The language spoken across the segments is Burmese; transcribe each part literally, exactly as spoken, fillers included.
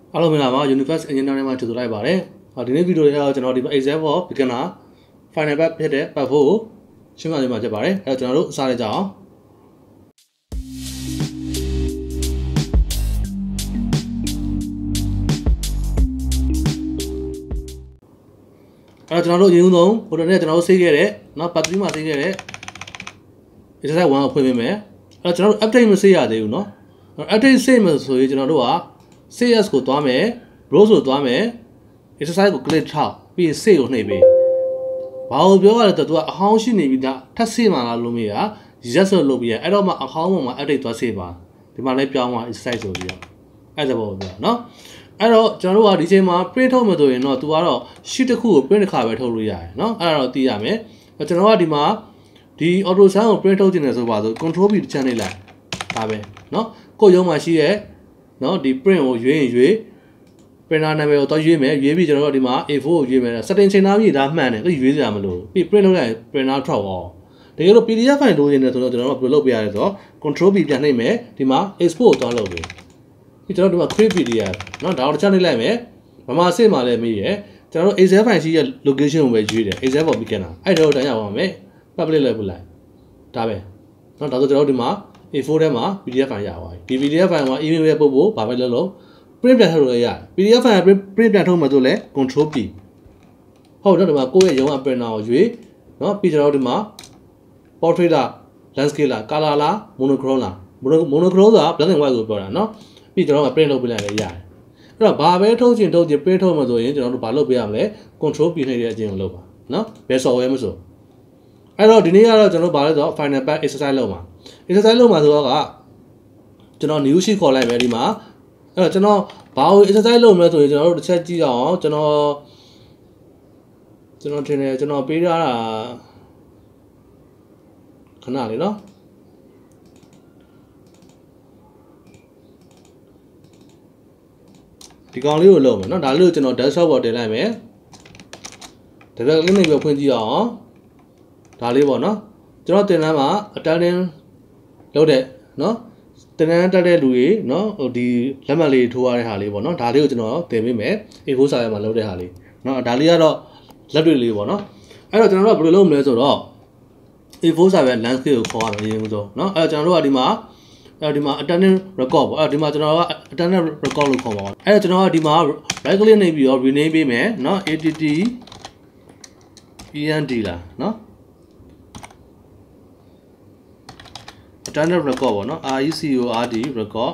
အားလုံးမင်္ဂလာပါ Universe Engineering မှာကြိုဆိုလိုက်ပါတယ်။ဒီနေ့ဗီဒီယိုလေးကတော့ကျွန်တော်ဒီ Excel for beginner final part ဖြစ်တဲ့ part four ကိုရှင်းပြပေးမှာဖြစ်ပါတယ်။အဲ့တော့ကျွန်တော်တို့စလိုက်ကြအောင်။အဲ့တော့ကျွန်တော်တို့အရင်ဆုံးဟိုတနေ့ကျွန်တော်တို့ဆေးခဲ့တဲ့เนาะ part three မှာဆေးခဲ့တဲ့ exercise one ကိုဖွင့်ပေးမယ်။အဲ့တော့ကျွန်တော်တို့ update မဆေးရသေးဘူးเนาะ။ update ဆေးမယ်ဆိုရင်ကျွန်တော်တို့ကC S ကိုသွားမယ် row ကိုသွားမယ် exercise ကို click ထောက်ပြီးရင် save ကိုနှိပ်ပေးဘာလို့ပြောရလဲတော့ तू ကအဟောင်းရှိနေပြီဒါထပ် save မှာလားလို့မေးတာ yes ဆိုလုပ်ပြီးရအဲ့တော့မှအဟောင်းပုံမှာ update သွား save ပါဒီမှာလည်းပြောင်းသွား exercise ဆိုပြီးတော့အဲ့ဒါပေါ့ပြောเนาะအဲ့တော့ကျွန်တော်တို့ကဒီချိန်မှာ print ထုတ်မှဆိုရင်တော့ तू ကတော့ sheet တစ်ခုကို print တစ်ခါပဲထုတ်လို့ရတယ်เนาะအဲ့ဒါတော့သိရမယ်ကျွန်တော်ကဒီမှာဒီ auto sum ကို print ထုတ်ခြင်းလဲဆိုပါဆို control B တစ်ချက်နှိပ်လိုက်ဒါပဲเนาะကိုယ်ရုံးမှာရှိရဲ့နော်ဒီ print ကိုရွေးရင်ရွေး printer နာမည်ကိုတော့ရွေးမယ်ရွေးပြီးကျွန်တော်တို့ဒီမှာ A four ကိုရွေးမယ် setting ချိန်သားပြီးဒါမှန်တယ်သူရွေးစရာမလိုပြီး print လုပ်လိုက် printer ထွက်အောင်တကယ်လို့ P D F file လိုချင်တယ်ဆိုတော့ကျွန်တော်တို့ဘယ်လိုလုပ်ပြရလဲဆိုတော့ control B ပြန်နှိပ်မယ်ဒီမှာ export ကိုသွားလုပ်ပြီပြီးကျွန်တော်တို့ဒီမှာ create P D F နော်ဒါကိုတစ်ချက်နှိပ်လိုက်မယ်ဗမာစစ်မှာလည်းမေးရကျွန်တော်တို့ Excel file ရှိရဲ့ location ကိုပဲရွေးတယ် Excel for beginner အဲ့ဒါကိုတိုင်းရအောင်မယ် public လုပ်လိုက်ဒါပဲနော်ဒါဆိုကျွန်တော်တို့ဒီမှာA four ထဲမှာ P D F file ရသွားပြီဒီ P D F file မှာ email ရဲ့ပုတ်ဖို့ဘာပဲလုပ်လို့ print ပြန်ထုတ်လို့ရတယ် P D F file print ပြန်ထုတ်မှဆိုလဲ control P ဟုတ်တော့ဒီမှာကိုယ့်ရဲ့ရုံးက printer ကိုရွေးเนาะပြီးကျွန်တော်တို့ဒီမှာ portrait လား landscape လား color လား monochrome လား monochrome ဆိုတာ black and white ကိုပြောတာเนาะပြီးကျွန်တော်က print လုပ်ပေးလိုက်လည်းရတယ်အဲ့တော့ဘာပဲထုတ်ချင်ထုတ်ချင် print ထုတ်မှဆိုရင်ကျွန်တော်တို့ဘာလုပ်ပေးရမလဲ control P နှိပ်တဲ့အချင်းကိုလုပ်ပါเนาะဘယ် software မဆိုအဲ့တော့ဒီနေ့ကတော့ကျွန်တော်ဘာလဲဆိုတော့ final part exercise လုပ်မှာ exercise လုပ်မှာဆိုတော့ကကျွန်တော် new sheet ခေါ်လိုက်မယ်ဒီမှာအဲ့တော့ကျွန်တော်ဘာလို့ exercise လုပ်မလဲဆိုရင်ကျွန်တော်တို့တစ်ချက်ကြည့်အောင်ကျွန်တော်ကျွန်တော်ထင်တယ်ကျွန်တော်ပေးထားတာခဏလေးနော်ဒီကောင်လေးကိုလုပ်မယ်နော်ဒါလေးကိုကျွန်တော် desktop ပေါ်တင်လိုက်မယ်ဒါပေမဲ့လေးနေပြီးဖွင့်ကြည့်အောင်ဒါလေးပေါ့နော်ကျွန်တော်တင်လမ်းမှာ attending လုပ်တဲ့နော်တင်လမ်းတက်တဲ့လူတွေနော်ဟိုဒီလက်မှတ်လေးထိုးရတဲ့ဟာလေးပေါ့နော်ဒါလေးကိုကျွန်တော်တင်ပေးမယ် A four စာရွက်မှာလုပ်တဲ့ဟာလေးနော်ဒါလေးကတော့လက်တွေလေးပေါ့နော်အဲ့တော့ကျွန်တော်တို့ကဘယ်လိုလုပ်မလဲဆိုတော့ A four စာရွက် landscape ကိုခေါ်ရမယ်အရင်ဆုံးနော်အဲ့တော့ကျွန်တော်တို့ကဒီမှာအဲ့ဒီမှာ attending record ပေါ့အဲ့ဒီမှာကျွန်တော်က attending record လို့ခေါ်ပါတော့အဲ့တော့ကျွန်တော်ကဒီမှာ right click နှိပ်ပြီးတော့ rename ပေးမယ်နော် att end လားနော်attendant record ပေါ့နော် R E C O R D record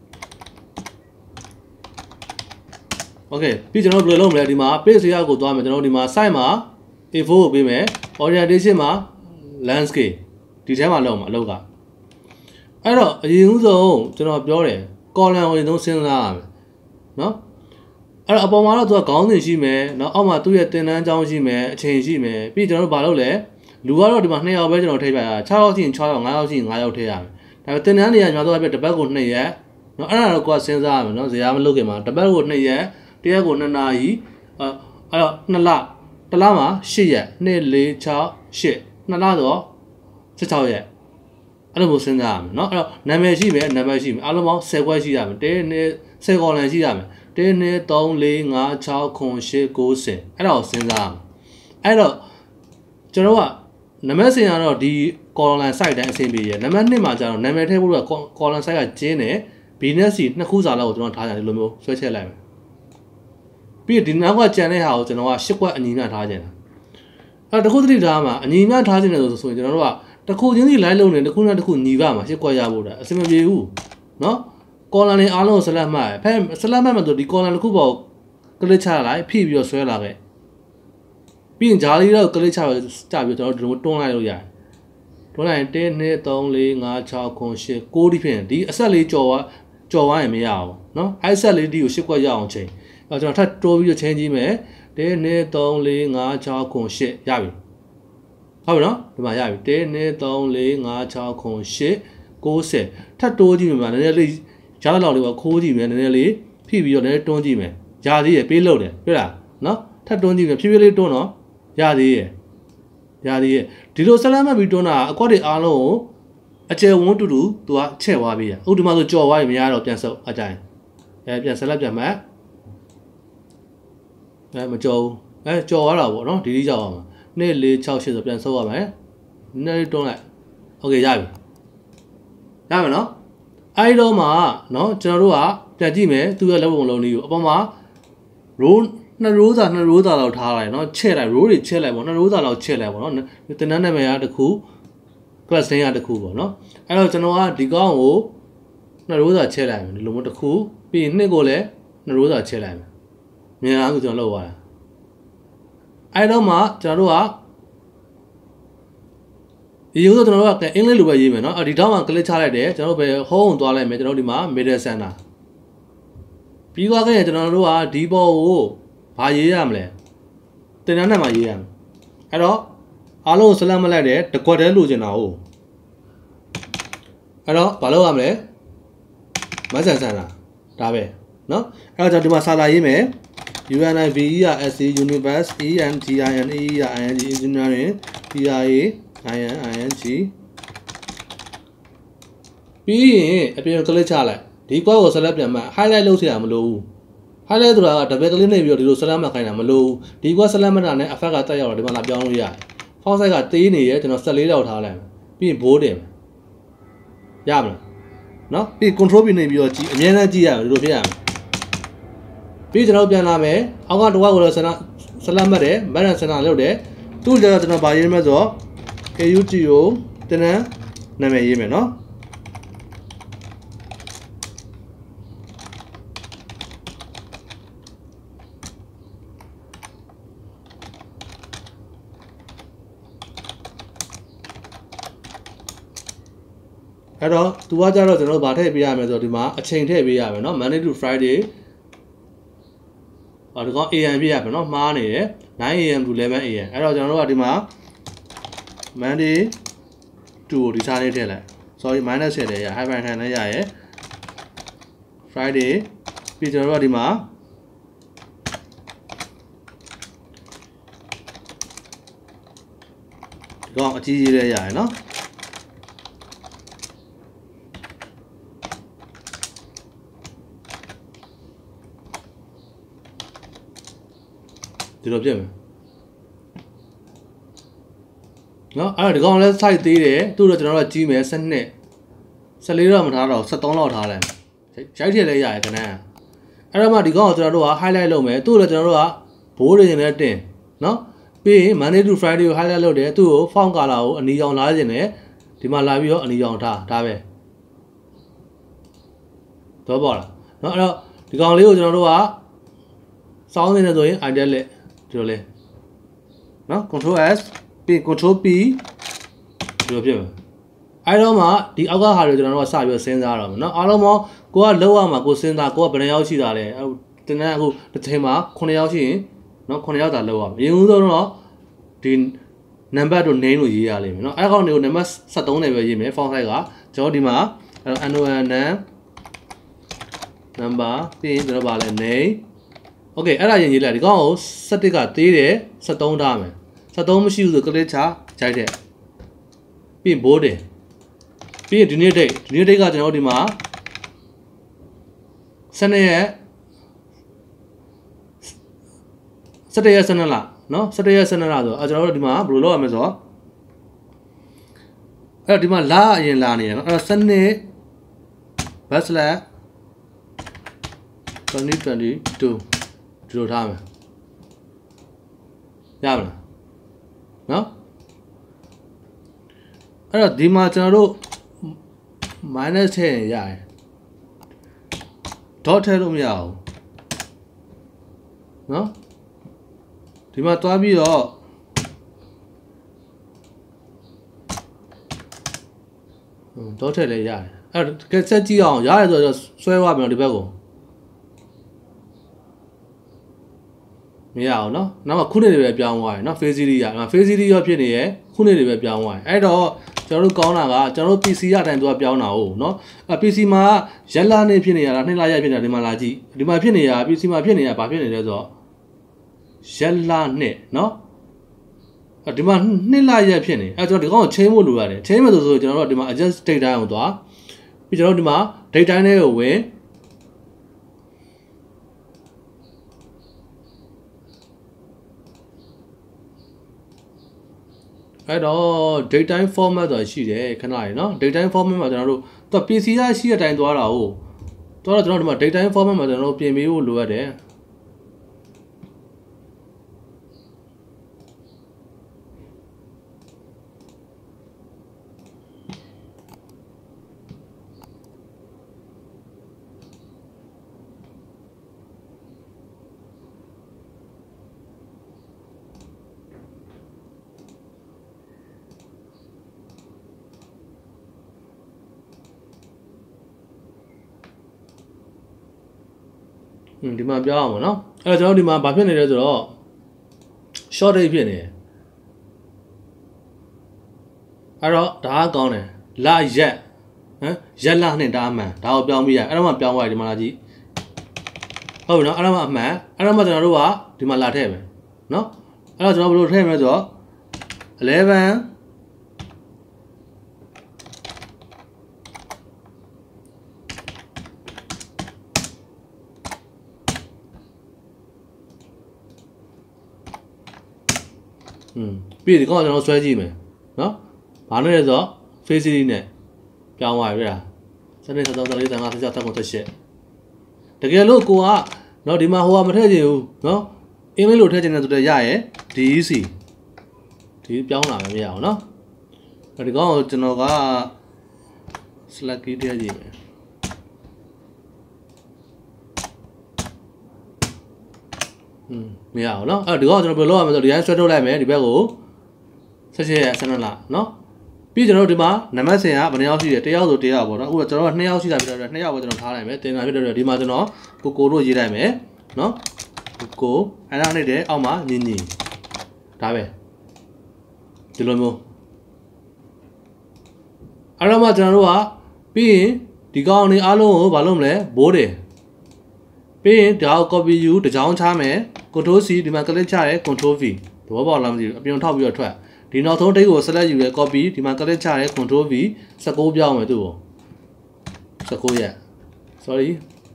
okay ပြီးကျွန်တော်ဘယ်လိုလုပ်မလဲဒီမှာ page layout ကိုသွားမယ်ကျွန်တော်ဒီမှာ site မှာ A four ကိုပေးမယ် orientation မှာ landscape ဒီထဲမှာလုပ်မှာအလုပ်ကအဲ့တော့အရင်ဦးဆုံးကျွန်တော်ပြောတယ် column ကိုအရင်ဆုံးစဉ်းစားရမယ်နော်အဲ့တော့အပေါ်မှာတော့သူကခေါင်းစဉ်ရှိမယ်နော်အောက်မှာသူ့ရဲ့တင်တန်းအကြောင်းရှိမယ်အချိန်ရှိမယ်ပြီးကျွန်တော်တို့ဘာလုပ်လဲလူကတော့ဒီမှာtwoယောက်ပဲကျွန်တော်ထိပ်ပြရsixယောက်ရှိရင်sixယောက်fiveယောက်ရှိရင်fiveယောက်ထိရမယ်ဒါပေမဲ့တင်တန်းတွေကညီမတို့ကပြတစ်ပတ်ကိုtwoရက်နော်အဲ့ဒါတော့ကိုကစဉ်းစားရမယ်နော်ဇရာမလုပ်ခင်မှာတစ်ပတ်ကိုtwoရက်တစ်ရက်ကိုtwoနာရီအဲ့အဲ့တော့twoလတစ်လမှာeightရက်two four six eight twoလတော့sixteenရက်အဲ့လိုမျိုးစဉ်းစားရမယ်နော်အဲ့တော့နာမည်ရှိမယ်နံပါတ်ရှိမယ်အားလုံးပေါင်းtenခွက်ရှိရမယ်one two ten ကော်လန်ရှိရမယ်one two three four five six seven eight nine tenအဲ့ဒါကိုစဉ်းစားရမယ်အဲ့တော့ကျွန်တော်ကနံပါတ်စင်ကတော့ဒီ column site တိုင်းအဆင်ပြေရနံပါတ်twoမှာကျတော့နာမည်ထည့်ဖို့က column site ကကျင်းတယ် B နဲ့ C နှစ်ခုစာလောက်ကိုကျွန်တော်ထားကြတယ်ဒီလိုမျိုးဆွဲချက်လိုက်မယ်ပြီးဒီနောက်ကကြံတဲ့ဟာကိုကျွန်တော်ကeightခွက်အညီမျှထားခြင်းတာအဲ့တခုတတိထားမှာအညီမျှထားခြင်းတယ်ဆိုရင်ကျွန်တော်တို့ကတစ်ခုချင်းစီ line လုံးနေတစ်ခုနဲ့တစ်ခုညီပါမှာeightခွက်ရဖို့တာအဆင်မပြေဘူးနော် column တွေအားလုံးကို select မှတ်ဖဲ select မှတ်မှဆိုဒီ column တစ်ခုပေါ် click ချလိုက်ဖိပြီးတော့ဆွဲလာခဲ့ပြီးရင်ဂျာလီတော့ click ချပြီးကြပြီးတော့ကျွန်တော်တို့တွန်းလိုက်လို့ရတယ်တွန်းလိုက်ရင်one two three four five six seven eight nineဒီဖြစ်ရင်ဒီအဆက်လေးကြော်သွားကြော်သွားရင်မရအောင်เนาะအဲ့ဆက်လေးဒီကိုeightခွက်ရအောင်ချိန်အဲ့ကျွန်တော်ထပ်တိုးပြီးတော့ချိန်ကြည့်မယ်one two three four five six seven eightရပြီဟုတ်ပြီနော်ဒီမှာရပြီone two three four five six seven eightထပ်တိုးကြည့်မယ်နည်းနည်းလေးရတဲ့လောက်လေးပေါ့ခိုးကြည့်မယ်နည်းနည်းလေးဖိပြီးတော့နည်းနည်းတွန်းကြည့်မယ်ရသေးရပေးလို့တယ်တွေ့လားနော်ထပ်တွန်းကြည့်မယ်ဖြည်းဖြည်းလေးတွန်းတော့ရသေးရရသေးရဒီလိုဆက်လက်မှတ်ပြီးတွန်းတာအကွက်တွေအားလုံးကိုအကျယ်ဝန်းတူတူသူကချက်သွားပြီဥဒ္ဓမှာဆိုကြော်သွားပြီမရတော့ပြန်ဆုပ်အကြိုင်အဲပြန်ဆက်လက်ပြန်မှတ်အဲမကြော်ဘူးအဲကြော်ရတာပေါ့နော်ဒီဒီကြောက်အောင်နှစ်လေး၆ရှစ်ဆိုပြန်ဆုပ်ရမယ်နည်းတွန်းလိုက်โอเคရပြီရမယ်နော်အဲဒီတော့မှနော်ကျွန်တော်တို့ကပြန်ကြည့်မယ်သူရဲ့လက်ပုံလုံးလေးကိုအပေါ်မှာ row နှစ် row စာနှစ် row စာလောက်ထားလိုက်နော်ချက်လိုက် row တွေချက်လိုက်ပေါ့နှစ် row စာလောက်ချက်လိုက်ပေါ့နော်တင်တန်းနာမည်ကတစ်ခု class name ကတစ်ခုပေါ့နော်အဲ့တော့ကျွန်တော်ကဒီကောင်းကိုနှစ် row စာချက်လိုက်မယ်ဒီလိုမျိုးတစ်ခုပြီးရင်နှစ်ကိုလည်းနှစ် row စာချက်လိုက်မယ်မြင်လားအခုကျွန်တော်လုပ်သွားတာအဲ့တော့မှကျွန်တော်တို့ကဒီရိုးဆိုကျွန်တော်တို့ကအင်္ဂလိပ်လိုပဲရေးမယ်နော်ဒီတော့မှ click ချလိုက်တယ်ကျွန်တော်တို့ပဲ home သွားလိုက်မယ်ကျွန်တော်ဒီမှာ middle center ပြီးသွားခဲ့ရင်ကျွန်တော်တို့ကဒီပေါ်ကိုဘာရေးရမလဲတင်တန်းနဲ့မှာရေးရမယ်အဲ့တော့အားလုံးကို select မလိုက်တဲ့တကွက်တည်းလိုချင်တာဟုတ်အဲ့တော့ဘာလုပ်ရမလဲမဆန်ဆန်တာဒါပဲနော်အဲ့တော့ကျွန်တော်ဒီမှာစာသာရေးမယ် U N I V E R S C Universe E N G I N E R I N G Engineering P R A I N I N G ပြီးရင်အပြင် click ချလိုက်ဒီကွက်ကို select ပြန်မှ highlight လုပ်เสียရမလို့ဘူး highlight ဆိုတာက double click နဲ့ပြီးတော့ဒီလို select မှခိုင်းတာမလို့ဒီကွက် select မှတာနဲ့ effect ကတက်ရောက်တော့ဒီမှာလာပြောင်းလို့ရတယ် font size ကတေးနေရဲကျွန်တော်၁၄လောက်ထားလိုက်ပြီးရင် bold တင်ရမလားနော်ပြီး control ပြီးနေပြီးတော့ကြည့်အမြဲတမ်းကြည့်ရမယ်ဒီလိုဖြစ်ရမယ်ပြီးကျွန်တော်ပြန်လာမယ်အောက်ကတစ်ဝက်ကိုလည်း select မှတ်တယ် balance center လုပ်တယ်သူ့ကြတော့ကျွန်တော်ဗာရေးမယ်ဆိုတော့ A U T ကိုတင်တန်းနာမည်ရေးမယ်နော်အဲ့တော့သူကကြတော့ကျွန်တော်ဗာထည့်ပေးရမယ်ဆိုတော့ဒီမှာအချိန်ထည့်ပေးရမယ်နော် Monday to Friday ဟောဒီကောင် A M ပြရမယ်နော်မှားနေတယ် nine A M to eleven A M အဲ့တော့ကျွန်တော်တို့ကဒီမှာ Monday to ဒီစားလေးထည့်လိုက် sorry minus ထည့်တယ်ရ hyphen ထည့်လည်းရရယ် Friday ပြီးကျွန်တော်တို့ကဒီမှာဒီကောင်အကြီးကြီးလေးရရယ်နော်ဒီလိုပြည့်မယ်နော်အဲ့တော့ဒီကောင်လည်း site သေးတယ်သူ့တော့ကျွန်တော်တို့ကြီးမယ်စနစ်၁၄တော့မထားတော့၁၃လောက်ထားလိုက်ရိုက်ထည့်လဲရရခဏအဲ့တော့မှဒီကောင်ကိုကျွန်တော်တို့က highlight လုပ်မယ်သူ့တော့ကျွန်တော်တို့က bold တွေနဲ့တင်နော်ပြီးရင် Monday to Friday ကို highlight လုပ်တယ်သူ့ကို font color ကိုအနီရောင်လာခြင်းနဲ့ဒီမှာလာပြီးတော့အနီရောင်ထားဒါပဲတော့ပေါ့လားနော်အဲ့တော့ဒီကောင်လေးကိုကျွန်တော်တို့ကစောင်းနေတယ်ဆိုရင် italic ဒီလိုလဲနော် control S ပြီး control P ဒီလိုဖြစ်မယ်အဲ့တော့မှဒီအောက်ကဟာတွေကျွန်တော်တို့ကစပြီးစဉ်းစားရအောင်နော်အားလုံးမကိုကလောက်ရမှာကိုစဉ်းစားကိုကဘယ်နှယောက်ရှိတာလဲအဲ့တင်တဲ့အခုတစ်ချိန်မှာခုနှစ်ယောက်ရှိရင်နော်ခုနှစ်ယောက်သာလောက်ရမှာအရင်ဦးဆုံးတော့ဒီ number တို့ name လို့ရေးရလိမ့်မယ်နော်အဲ့ကောင်တွေကို number ၁၃နဲ့ပဲရေးမယ် font size ကကျွန်တော်ဒီမှာ annual name number ပြီးရင်ကျွန်တော်ပါလဲ name okay အဲ့ဒါရင်ရေးလိုက်ဒီကောင်ကို၁၁ကသေးတယ်၁၃ထားမယ်၁၃မရှိဘူးဆို click ချခြိုက်တဲ့ပြီးရင် bold တယ်ပြီးရင်ဒီနေ့ date ဒီနေ့ date ကကျွန်တော်ဒီမှာစနေရက်၁၁ရက်၁၂လနော်၁၁ရက်၁၂လဆိုတော့ကျွန်တော်တို့ဒီမှာဘယ်လိုလုပ်ရမလဲဆိုတော့အဲ့တော့ဒီမှာလအရင်လာနေရနော်အဲ့တော့စနေ backslash twenty twenty-two ဒီလိုထားမယ်ရပါလားနော်အဲ့တော့ဒီမှာကျွန်တော်တို့ minus ထည့်ရင်ရတယ် dot ထည့်လို့မရဘူးနော်ဒီမှာတွားပြီးတော့dot ထည့်လည်းရတယ်အဲ့တော့ကဲဆက်ကြည့်အောင်ရတယ်ဆိုတော့ဆွဲသွားပြီဒီဘက်ကိုမရအောင်နော်နောက်မှခုနှစ်တွေပဲပြောင်းသွားတယ်နော် face series ရနော် face series ရောဖြစ်နေရဲ့ခုနှစ်တွေပဲပြောင်းသွားတယ်အဲ့တော့ကျွန်တော်တို့ကောင်းတာကကျွန်တော်တို့ P C ရတိုင်းသူကပြောင်းတာဟုတ်နော်အ P C မှာရက်လာနေဖြစ်နေရတာနှစ်လရက်ဖြစ်နေတာဒီမှာလာကြည့်ဒီမှာဖြစ်နေရ P C မှာဖြစ်နေရဘာဖြစ်နေလဲဆိုတော့ရက်လာနှစ်နော်ဒီမှာနှစ်လရက်ဖြစ်နေအဲ့ကျွန်တော်ဒီကောင်ကို change ဖို့လိုရတယ် change မယ်ဆိုဆိုကျွန်တော်တို့ဒီမှာ adjust date time ကိုသွားပြီးကျွန်တော်တို့ဒီမှာ date time လေးကိုဝင်အဲ့တော့ datetime format ဆိုတာရှိတယ်ခဏရယ်နော် datetime format မှာကျွန်တော်တို့သူ P C ရရှိတဲ့အတိုင်းသွားတာဟုတ်တော့ကျွန်တော်ဒီမှာ datetime format မှာကျွန်တော်တို့ပြင်ပေးဖို့လိုအပ်တယ်ဒီမှာပြောအောင်ပါနော်အဲ့တော့ကျွန်တော်ဒီမှာဘာဖြစ်နေလဲဆိုတော့ shortage ဖြစ်နေတယ်အဲ့တော့ဒါကကောင်းတယ်လာရက်ဟမ်ရက်လာနဲ့ဒါအမှန်ဒါကိုပြောင်းပြီးရအဲ့တော့မှပြောင်းသွားတယ်ဒီမှာလာကြည့်ဟုတ်ပြီနော်အဲ့တော့မှအမှန်အဲ့တော့မှကျွန်တော်တို့ကဒီမှာလာထည့်မယ်နော်အဲ့တော့ကျွန်တော်ဘယ်လိုထည့်မလဲဆိုတော့elevenอืมပြီးဒီကောင်ကျွန်တော်ဆွဲကြည့်မယ်เนาะဘာနဲ့လဲဆိုတော့ face နဲ့ပြောင်းသွားပြီလားစနေစောစောလေးတန်ခါဆက်ဆက်တက်ကုန်တက်ရှက်တကယ်လို့ကိုကเนาะဒီမှာဟိုကမထည့်ချင်ဘူးเนาะအင်္ဂလိပ်လိုထည့်ချင်တယ်ဆိုတော့ရရဲ့ D E C ဒီပြောင်းလာမယ်မရအောင်เนาะဒီကောင်ကိုကျွန်တော်က slack ကြီးထည့်ကြည့်မယ်อืมမရအောင်เนาะအဲ့ဒီကောင်ကျွန်တော်ဘယ်လိုလုပ်ရမလဲဆိုတော့ဒီတိုင်းဆွဲထုတ်လိုက်မယ်ဒီဘက်ကိုဆက်ချက်ရဆန်းလာเนาะပြီးကျွန်တော်တို့ဒီမှာနံပါတ်စဉ်ကဘယ်နှယောက်ရှိတယ်တစ်ယောက်ဆိုတစ်ယောက်ပေါ့เนาะအခုကျွန်တော်ကနှစ်ယောက်ရှိတာပြတော့နှစ်ယောက်ပဲကျွန်တော်ထားလိုက်မယ်တင်တာဖြစ်တော့ဒီမှာကျွန်တော်ကိုကိုတို့ရေးလိုက်မယ်เนาะကိုကိုအဲ့ဒါနဲ့တည်းအောက်မှာညီညီဒါပဲဒီလိုမျိုးအဲ့တော့မှကျွန်တော်တို့ကပြီးရင်ဒီကောင်လေးအားလုံးကိုဘာလုပ်မလဲဘိုးတယ်ပြီးရင်ဒါကို copy ယူတစ်ချောင်းချမယ် control C ဒီမှာ click ချရဲ control V သဘောပေါက်လားမသိဘူးအပြင်ထောက်ပြီးတော့ထွက်ဒီနောက်ဆုံး date ကို select ယူရဲ copy ဒီမှာ click ချရဲ control V 十九ပြောင်းမယ်သူ့ကို十九ရက် sorry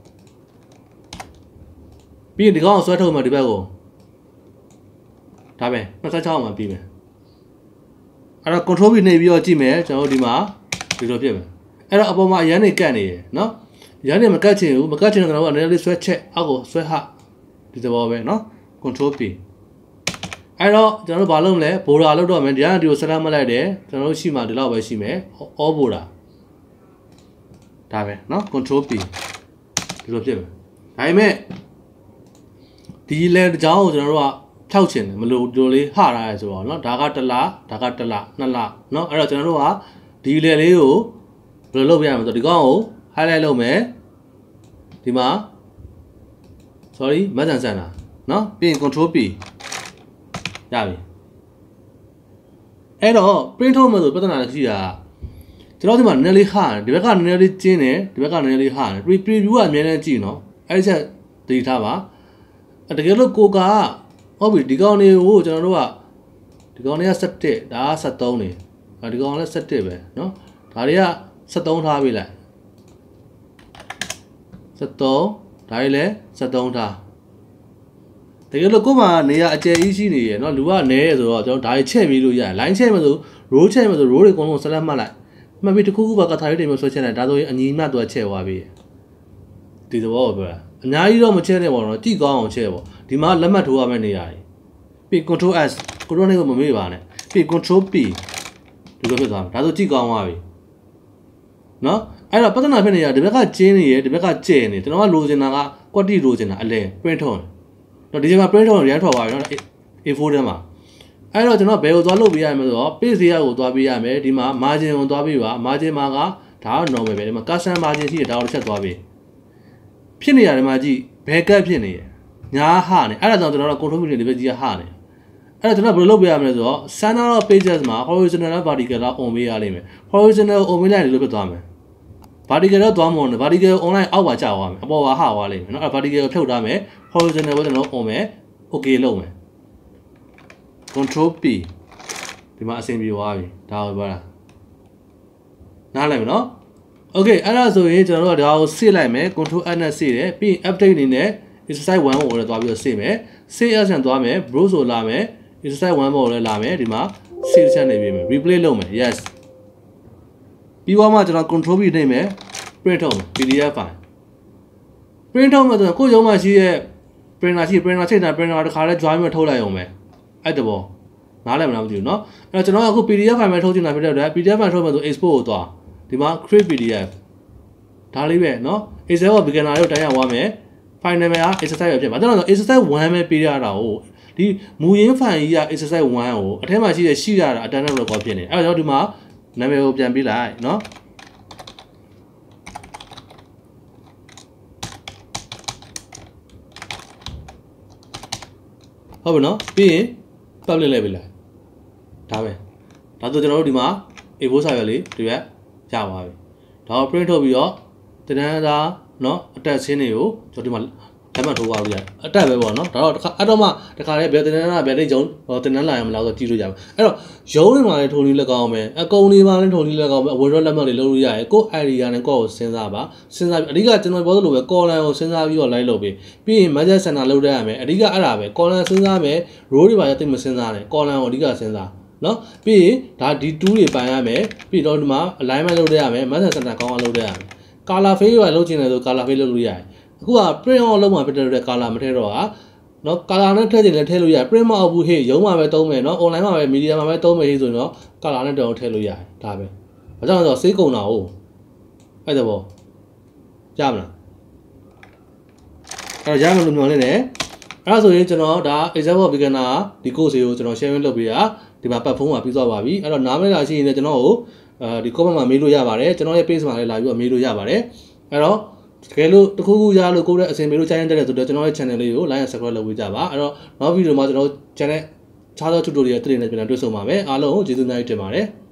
ပြီးရင်ဒီကောင်ကိုဆွဲထုတ်မယ်ဒီဘက်ကိုဒါပဲ二十六မှာပြီးမယ်အဲ့တော့ control V နှိပ်ပြီးတော့ကြည့်မယ်ကျွန်တော်တို့ဒီမှာဒီလိုဖြစ်မယ်အဲ့တော့အပေါ်မှာအရန်နေကတ်နေရယ်နော်ရန်နေမကတ်ချင်ဘူးမကတ်ချင်တော့ကျွန်တော်ကနည်းနည်းလေးဆွဲချက်အောက်ကိုဆွဲဟဒီသဘောပဲเนาะ control P အဲ့တော့ကျွန်တော်တို့ဘာလုပ်မလဲ border လောက်တော့မယ်ဒီကဒီကိုဆက်လိုက်မလိုက်တယ်ကျွန်တော်တို့ရှိမှဒီလောက်ပဲရှိမယ် all border ဒါပဲเนาะ control P ဒီလိုဖြစ်မယ်ဒါပေမဲ့ဒီလေတကြောင်ကိုကျွန်တော်တို့ကဖြောက်ချင်တယ်မလို့ဒီလိုလေးဟထားရဲဆိုတော့เนาะဒါကတစ်လဒါကတစ်လနှစ်လเนาะအဲ့တော့ကျွန်တော်တို့ကဒီလေလေးကိုဘယ်လိုလုပ်ပြရမလဲဆိုတော့ဒီကောင်ကို highlight လုပ်မယ်ဒီမှာ sorry မဆန်ဆန်တာเนาะပြီးရင် control P ရပြီအဲ့တော့ print ထုတ်မယ်ဆိုပြဿနာရှိတာကျွန်တော်ဒီမှာနည်းနည်းလေးဟာတယ်ဒီဘက်ကနည်းနည်းလေးကျင်းတယ်ဒီဘက်ကနည်းနည်းလေးဟာတယ် preview ကအများနဲ့ကြည့်နော်အဲ့ဒီချက်သတိထားပါတကယ်လို့ကိုကဟုတ်ပြီဒီကောင်တွေကိုကျွန်တော်တို့ကဒီကောင်တွေကsevenဒါကsevenနေဒီကောင်လည်းsevenပဲเนาะဒါတွေကsevenထားပေးလိုက်sevenဒါတွေလည်းsevenထားတကယ်လို့ကို့မှာနေရအကျယ်ကြီးရှိနေရယ်เนาะလူကနေရဆိုတော့ကျွန်တော်ဒါတွေချက်ပြီးလို့ရတယ် line ချက်မှာဆို row ချက်မှာဆို row တွေအကုန်လုံးဆက်လက်မှတ်လိုက်မှတ်ပြီးတစ်ခုခုပါကထားရတဲ့မျိုးဆွဲချက်လိုက်ဒါဆိုရင်အညီမှတော့ချက်သွားပြီဒီသဘောပဲအများကြီးတော့မချက်နဲ့ပေါ့နော်ကြည့်ကောင်းအောင်ချက်ပေါ့ဒီမှာလက်မှတ်ထိုးရမယ့်နေရာကြီးပြီး control S control နဲ့ကိုမမေ့ပါနဲ့ပြီး control P ဒီလိုဖြစ်သွားမှာဒါဆိုကြည့်ကောင်းသွားပြီနော်အဲ့တော့ပြဿနာဖြစ်နေရဒီဘက်ကကျင်းနေရဒီဘက်ကကျဲနေကျွန်တော်ကလိုချင်တာက quality လိုချင်တာအလဲ print ထုတ်တော့ဒီချိန်မှာ print ထုတ်ရမ်းထွက်သွားပြီနော် A four ထဲမှာအဲ့တော့ကျွန်တော်ဘယ်ကိုသွားလုပ်ပေးရမလဲဆိုတော့ page ရကိုသွားပေးရမယ်ဒီမှာ margin ကိုသွားပေးပါ margin မှာကဒါက normal ပဲဒီမှာ custom margin ရှိတယ်ဒါကိုတစ်ချက်သွားပေးဖြစ်နေရတယ်မှာကြည့်ဘယ်ကတ်ဖြစ်နေရညာဟနေအဲ့ဒါကြောင့်ကျွန်တော်တို့ control တွေဒီဘက်ကြီးကဟနေအဲ့တော့ကျွန်တော်ဘယ်လိုလုပ်ပေးရမလဲဆိုတော့ center of pages မှာ horizontal နဲ့ vertical က on ပေးရလိမ့်မယ် horizontal ကို on ပေးလိုက်လို့ဖြစ်သွားမယ် vertical တော့သွားမလို့ vertical online အောက်ပါကျသွားမယ်အပေါ်ကဟသွားလိမ့်မယ်နော်အဲ့ vertical ကိုဖြုတ်ထားမယ် horizontal ကိုကျွန်တော် on မယ် okay လုပ်မယ် control P ဒီမှာအဆင်ပြေသွားပြီဒါကိုပြောတာနားလည်မနော် okay အဲ့ဒါဆိုရင်ကျွန်တော်တို့ကဒါကိုစစ်လိုက်မယ် control S နဲ့စစ်တယ်ပြီးရင် update အနေနဲ့ exercise one ကိုလည်းသွားပြီးတော့စစ်မယ် save as နဲ့သွားမယ် browse ကိုလာမယ် exercise one ကိုလည်းလာမယ်ဒီမှာ save ချက်နေပြီမယ် replay လုပ်မယ် yes ပြီးသွားမှကျွန်တော် control B နှိပ်မယ် print ထုတ်မယ် P D F file print ထုတ်မယ်ဆိုရင်ကိုယ်ရုံးမှာရှိရဲ့ printer ရှိ printer ချိန်တာ printer တစ်ခါလဲ join မှာထုတ်လိုက်အောင်မယ်အဲ့တဘောနားလည်မလားမသိဘူးเนาะအဲ့တော့ကျွန်တော်အခု P D F file မှာထုတ်ချင်တာဖြစ်တဲ့အတွက် P D F file ထုတ်မယ်ဆို export ကိုသွားဒီမှာ create P D F ဒါလေးပဲเนาะ Excel က beginner တွေကိုတိုင်းရသွားမယ် file name က exercise ပဲဖြစ်မှာအဲ့တော့ exercise one ပဲပေးရတာကိုဒီမူရင်း file ကြီးက exercise one ကိုအထက်မှာရှိတဲ့ရှိရတာ attendance record ဖြစ်နေအဲ့တော့ဒီမှာနာမည်ကိုပြန်ပေးလိုက်เนาะဟုတ်ပြီနော်ပြီးရင် public လိုက်ပေးလိုက်ဒါပဲဒါဆိုကျွန်တော်တို့ဒီမှာ A four စာရွက်လေးဒီရက်ရပါပြီဒါကို print ထုတ်ပြီးတော့တန်းတန်းသားเนาะအတက်ဆင်းတွေကိုကျွန်တော်ဒီမှာလက်မှတ်ထိုးပါလို့ရတယ်အတက်ပဲပေါ့နော်ဒါတော့အဲ့တော့မှတခါလေးဘယ်တန်းတန်းသားဘယ်လေးဂျုံဟောတန်းတန်းလာရမလားဆိုကြည့်လို့ရပါအဲ့တော့ရုံးတွေမှာလည်းထိုးလေးလက်ကောင်းမယ်အကုန်တွေမှာလည်းထိုးလေးလက်ကောင်းမယ်အဝယ်ရောလက်မှတ်တွေလုပ်လို့ရတယ်ကို idea နဲ့ကိုယ့်ကိုစဉ်းစားပါစဉ်းစားပြီးအဓိကကျွန်တော်ပြောသလိုပဲ column ကိုစဉ်းစားပြီးတော့ live လုပ်ပြီးပြီးရင် major center လုပ်တတ်ရမယ်အဓိကအဲ့ဒါပဲ column စဉ်းစားမယ် row တွေပါရသိမစဉ်းစားနဲ့ column ကိုအဓိကစဉ်းစားနော်ပြီးရင်ဒါဒီtwoတွေပိုင်ရမယ်ပြီးတော့ဒီမှာ alignment လုပ်တတ်ရမယ် major center ကောင်းအောင်လုပ်တတ်ရမယ် color fade တွေလုပ်ချင်တယ်ဆို color fade လုပ်လို့ရတယ်အခုက print on လုပ်မှာဖြစ်တဲ့ color မထည့်တော့ဟာနော် color နဲ့ထည့်ချင်လည်းထည့်လို့ရတယ် print မအောင်ဘူးဟေ့ရုံးမှာပဲသုံးမယ်နော် online မှာပဲ media မှာပဲသုံးမယ်ဟေ့ဆိုရင်တော့ color နဲ့တောင်ထည့်လို့ရတယ်ဒါပဲဘာကြောင့်လဲဆိုတော့စေးကုန်တာဟုတ်အဲ့ဒါပေါ့ကြားမလားအဲ့တော့ရမယ်လို့မျှော်လင့်တယ်အဲ့ဒါဆိုရင်ကျွန်တော်ဒါ example beginner ဒီ course ကိုကျွန်တော် sharing လုပ်ပေးတာဒီမှာ platform မှာပြီးသွားပါပြီအဲ့တော့နားမလည်တာရှိရင်လည်းကျွန်တော်ကိုအဲဒီ comment မှာမေးလို့ရပါတယ်ကျွန်တော်ရဲ့ page မှာလည်းလာပြီးတော့မေးလို့ရပါတယ်အဲ့တော့တကယ်လို့တခုခုရလို့ကိုယ့်ရဲ့အစင်မေလို့ကြားရင်တက်တယ်ဆိုတော့ကျွန်တော်ရဲ့ channel လေးကို like and subscribe လုပ်ပေးကြပါအဲ့တော့နောက်ဗီဒီယိုမှာကျွန်တော် channel ခြားသော tutorial တွေနဲ့ပြန်တွေ့ဆုံပါမယ်အားလုံးကိုကျေးဇူးများတင်ပါတယ်